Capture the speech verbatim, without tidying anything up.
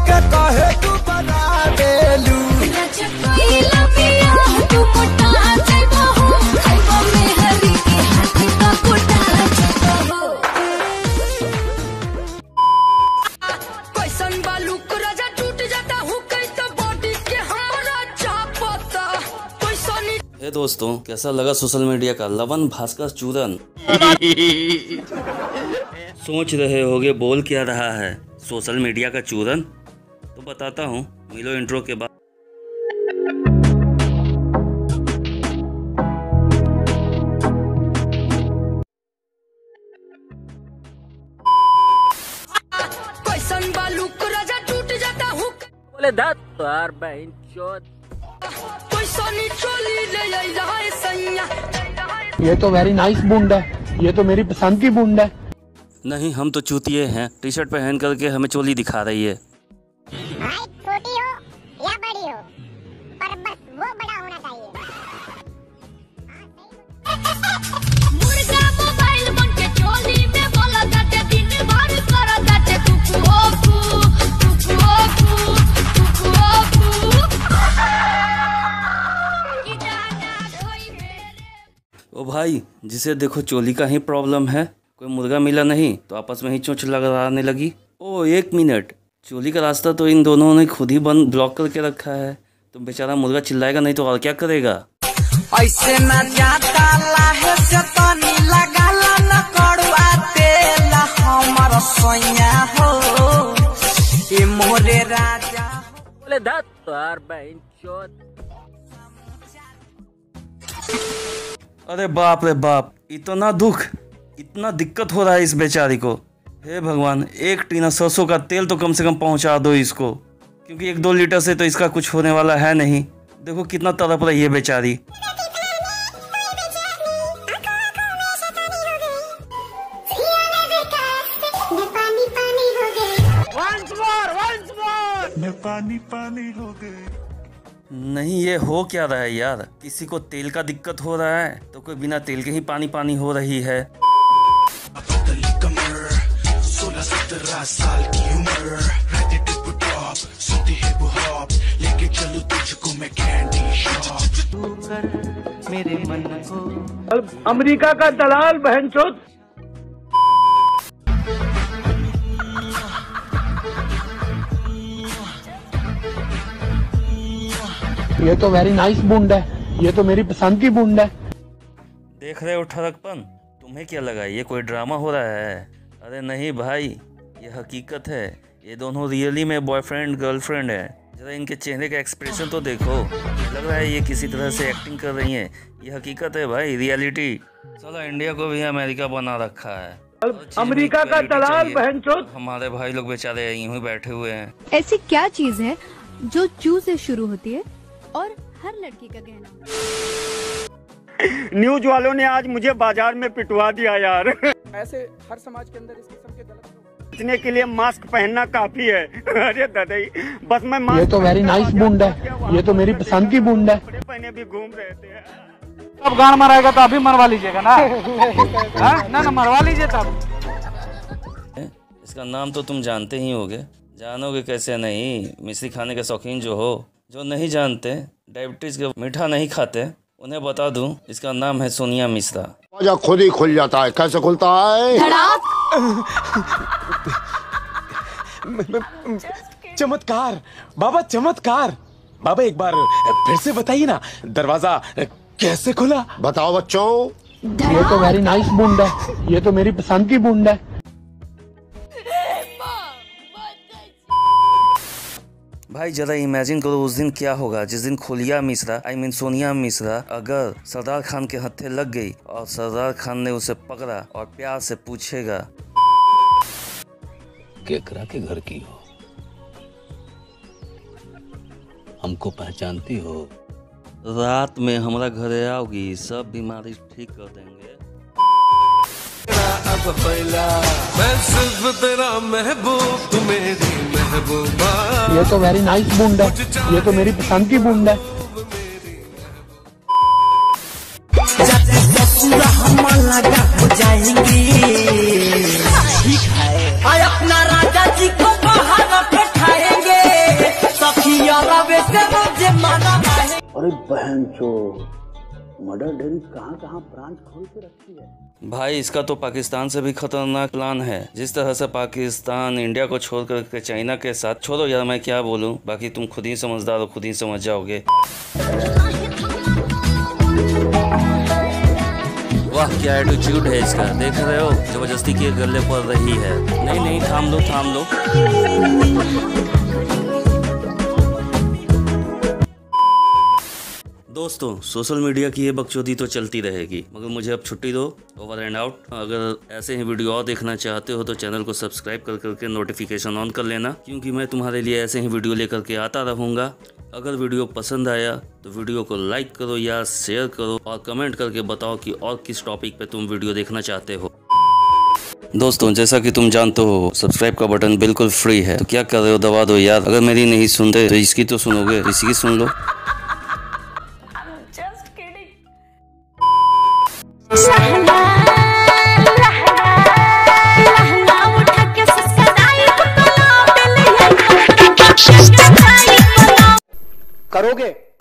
के कहे तू बना देलू। हे दोस्तों, कैसा लगा सोशल मीडिया का लवन भास्कर चूरन? सोच रहे होगे बोल क्या रहा है सोशल मीडिया का चूरन? तो बताता हूँ, मिलो इंट्रो के बाद। बोले दार बहन चोद ये तो वेरी नाइस बूंद है, ये तो मेरी पसंद की बूंद है। नहीं, हम तो चूतिए हैं। टी शर्ट पहन करके हमें चोली दिखा रही है। भाई छोटी हो या बड़ी हो, पर बस वो बड़ा होना चाहिए। मुर्गा मोबाइल बन के चोली में बोला जाते दिन भर करा जाते कुकु ओकू कुकु ओकू कुकु ओकू। ओ भाई, जिसे देखो चोली का ही प्रॉब्लम है। कोई मुर्गा मिला नहीं तो आपस में ही चोंच लगाने लगी। ओ एक मिनट, चोली का रास्ता तो इन दोनों ने खुद ही बंद ब्लॉक करके रखा है। तो बेचारा मुर्गा चिल्लाएगा नहीं तो और क्या करेगा? ऐसे न जाता लाहे से तनी लगाला न कड़वा तेल हमर सोया हो ए मोरे राजा। बोले दार बहन चोद। अरे बाप रे बाप, इतना दुख, इतना दिक्कत हो रहा है इस बेचारी को। हे भगवान, एक टीना सरसों का तेल तो कम से कम पहुंचा दो इसको, क्योंकि एक दो लीटर से तो इसका कुछ होने वाला है नहीं। देखो कितना तड़प रही है बेचारी। पानी पानी हो गए। नहीं, ये हो क्या रहा है यार? किसी को तेल का दिक्कत हो रहा है तो कोई बिना तेल के ही पानी पानी हो रही है। सोलह सत्रह साल की उम्र, लेके चलूं तुझको मैं कैंडी शॉप। मेरे मन को अमेरिका का दलाल बहनचोद। ये तो वेरी नाइस बूंद है, ये तो मेरी पसंद की बूंद है। देख रहे हो ठरकपन? तुम्हें क्या लगा ये कोई ड्रामा हो रहा है? अरे नहीं भाई, ये हकीकत है। ये दोनों रियली में बॉयफ्रेंड गर्लफ्रेंड है। जरा इनके चेहरे का एक्सप्रेशन तो देखो, लग रहा है ये किसी तरह से एक्टिंग कर रही हैं। ये हकीकत है भाई, रियलिटी। चलो, इंडिया को भी अमेरिका बना रखा है। अमेरिका का दलाल बहनचोद। हमारे भाई लोग बेचारे यूं ही बैठे हुए हैं। ऐसी क्या चीज है जो चू से शुरू होती है और हर लड़की का गहना? न्यूज वालों ने आज मुझे बाजार में पिटवा दिया यार। ऐसे हर समाज के अंदर इस किस्म के गलत बचने के लिए मास्क पहनना काफी है। अरे दादाई, बस मैं मास्क। ये तो वेरी नाइस बूंद है, ये तो मेरी पसंद की बूंद है। पहने भी घूम रहे थे। अब गान मराएगा तो अभी मरवा लीजिएगा ना। हा? ना ना मरवा लीजिए तब। इसका नाम तो तुम जानते ही होगे, जानोगे कैसे नहीं? मिश्री खाने के शौकीन जो हो, जो नहीं जानते, डायबिटीज के मीठा नहीं खाते, उन्हें बता दूं, इसका नाम है सोनिया मिश्रा। खुद ही खुल जाता है। कैसे खुलता है? चमत्कार बाबा, चमत्कार बाबा, एक बार फिर से बताइए ना, दरवाजा कैसे खुला? बताओ बच्चों। ये तो वेरी नाइस बूंद है, ये तो मेरी पसंद की बूंद है। भाई जरा इमेजिन करो उस दिन क्या होगा जिस दिन खोलिया मिश्रा, आई मीन सोनिया मिश्रा, अगर सरदार खान के हत्थे लग गई और सरदार खान ने उसे पकड़ा और प्यार से पूछेगा, केकरा के घर की हो, हमको पहचानती हो? रात में हमारा घरे आओगी, सब बीमारी ठीक कर देंगे। अब मैं सिर्फ तेरा महबूब, तू मेरी महबूबा। ये तो वेरी नाइस बूंद है, ये तो मेरी पसंद की बूंद है। हम लगा हो जाएंगी, अपना राजा जी को बाहर बैठाएंगे। बहन चो मर्डर डेरी कहाँ कहाँ ब्रांच खोल के रखी है। भाई इसका तो पाकिस्तान से भी खतरनाक प्लान है। जिस तरह से पाकिस्तान इंडिया को छोड़ कर चाइना के साथ, छोड़ो यार मैं क्या बोलूं, बाकी तुम खुद ही समझदार हो, खुद ही समझ जाओगे। वाह क्या एटीट्यूड है इसका, देख रहे हो जबरदस्ती के गले पड़ रही है। नहीं नहीं थाम लो थाम लो। दोस्तों सोशल मीडिया की ये बकचोदी तो चलती रहेगी, मगर मुझे अब छुट्टी दो। Over and out. अगर ऐसे ही वीडियो और देखना चाहते हो तो चैनल को सब्सक्राइब कर करके नोटिफिकेशन ऑन कर लेना, क्योंकि मैं तुम्हारे लिए ऐसे ही वीडियो लेकर के आता रहूँगा। अगर वीडियो पसंद आया तो वीडियो को लाइक करो या शेयर करो और कमेंट करके बताओ कि और किस टॉपिक पे तुम वीडियो देखना चाहते हो। दोस्तों जैसा कि तुम जानते हो सब्सक्राइब का बटन बिल्कुल फ्री है, तो क्या कर रहे हो, दबा दो यार। अगर मेरी नहीं सुनते तो इसकी तो सुनोगे, इसकी सुन लो। करोगे